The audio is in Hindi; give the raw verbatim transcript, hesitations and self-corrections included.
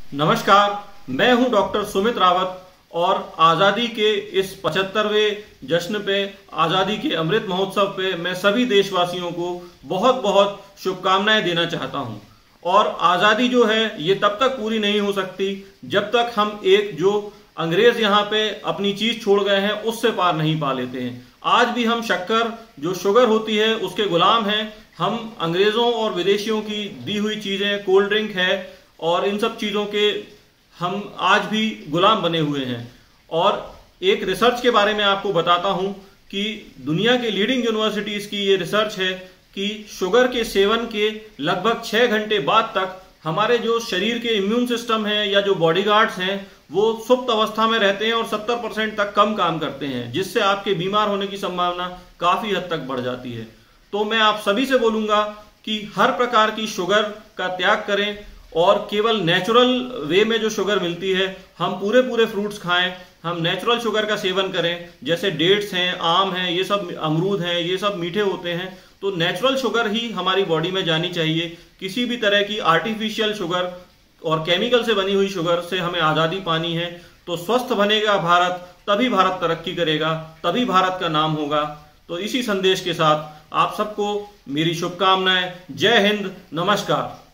नमस्कार, मैं हूं डॉक्टर सुमित रावत और आज़ादी के इस पचहत्तरवें जश्न पे, आज़ादी के अमृत महोत्सव पे मैं सभी देशवासियों को बहुत बहुत शुभकामनाएं देना चाहता हूं। और आज़ादी जो है ये तब तक पूरी नहीं हो सकती जब तक हम एक जो अंग्रेज यहाँ पे अपनी चीज छोड़ गए हैं उससे पार नहीं पा लेते हैं। आज भी हम शक्कर जो शुगर होती है उसके गुलाम हैं। हम अंग्रेजों और विदेशियों की दी हुई चीजें, कोल्ड ड्रिंक है और इन सब चीज़ों के हम आज भी गुलाम बने हुए हैं। और एक रिसर्च के बारे में आपको बताता हूं कि दुनिया के लीडिंग यूनिवर्सिटीज़ की ये रिसर्च है कि शुगर के सेवन के लगभग छः घंटे बाद तक हमारे जो शरीर के इम्यून सिस्टम है या जो बॉडीगार्ड्स हैं वो सुप्त अवस्था में रहते हैं और सत्तर परसेंट तक कम काम करते हैं, जिससे आपके बीमार होने की संभावना काफ़ी हद तक बढ़ जाती है। तो मैं आप सभी से बोलूँगा कि हर प्रकार की शुगर का त्याग करें और केवल नेचुरल वे में जो शुगर मिलती है हम पूरे पूरे फ्रूट्स खाएं, हम नेचुरल शुगर का सेवन करें। जैसे डेट्स हैं, आम हैं, ये सब अमरूद हैं, ये सब मीठे होते हैं। तो नेचुरल शुगर ही हमारी बॉडी में जानी चाहिए। किसी भी तरह की आर्टिफिशियल शुगर और केमिकल से बनी हुई शुगर से हमें आज़ादी पानी है। तो स्वस्थ बनेगा भारत, तभी भारत तरक्की करेगा, तभी भारत का नाम होगा। तो इसी संदेश के साथ आप सबको मेरी शुभकामनाएं। जय हिंद, नमस्कार।